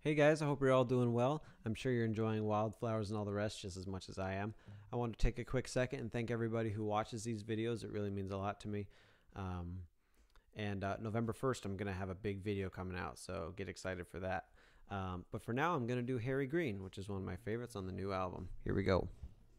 Hey guys, I hope you're all doing well. I'm sure you're enjoying Wildflowers and All the Rest just as much as I am. I want to take a quick second and thank everybody who watches these videos. It really means a lot to me. November 1st, I'm going to have a big video coming out, so get excited for that. But for now, I'm going to do Harry Green, which is one of my favorites on the new album. Here we go.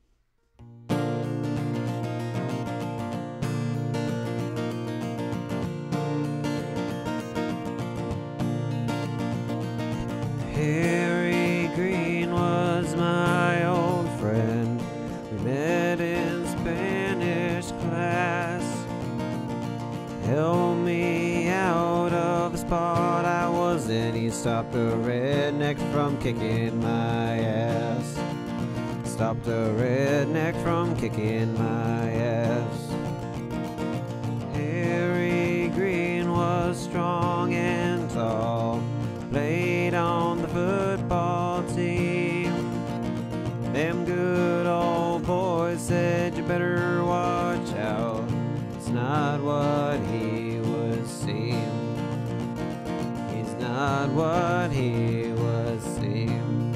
Harry Green was my old friend. We met in Spanish class. Helped me out of a spot I was in. He stopped a redneck from kicking my ass. Stopped a redneck from kicking my ass. Harry Green was strong and tall. Played on the football team. Them good old boys said you better watch out. It's not what he was seeing. He's not what he was seeing.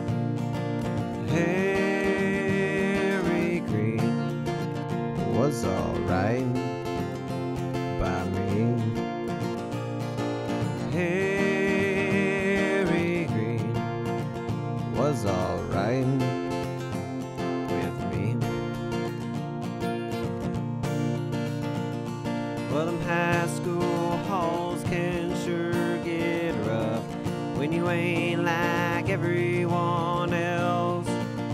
Harry Green was alright by me. Was alright with me. Well, them high school halls can sure get rough when you ain't like everyone else.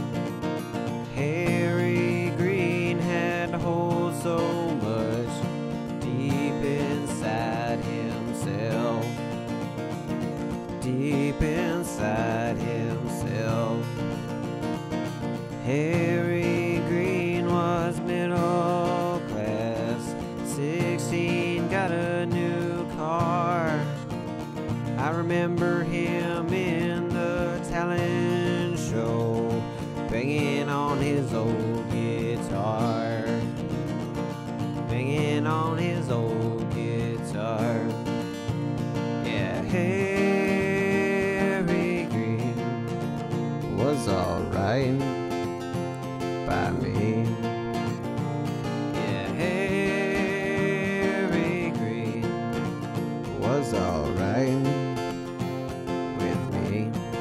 Harry Green had to hold so much deep inside himself. Deep inside himself. Harry Green was middle class, 16, got a new car. I remember him in the talent show, banging on his old guitar. Banging on his old guitar. Yeah, was alright by me. Yeah, Harry Green was alright with me.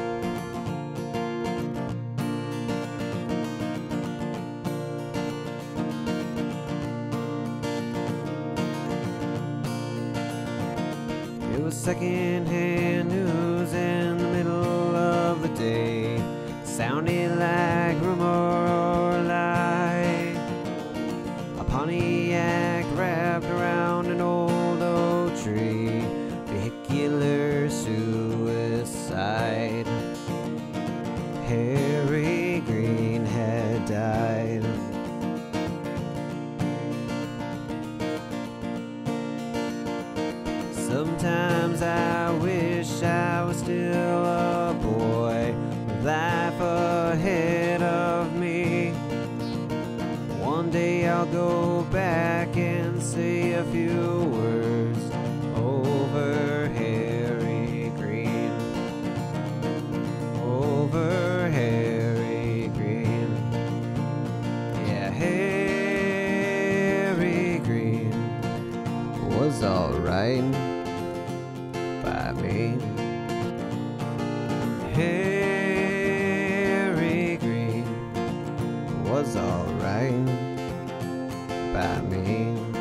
It was second-hand news in the middle of the day. Sounded like rumor or lie. A Pontiac wrapped around an old oak tree. Vehicular suicide. Harry Green had died. Sometimes I wish I was still a boy, life ahead of me. One day I'll go back and say a few words over Harry Green. Over Harry Green. Yeah, Harry Green was alright by me. Harry Green was alright by me.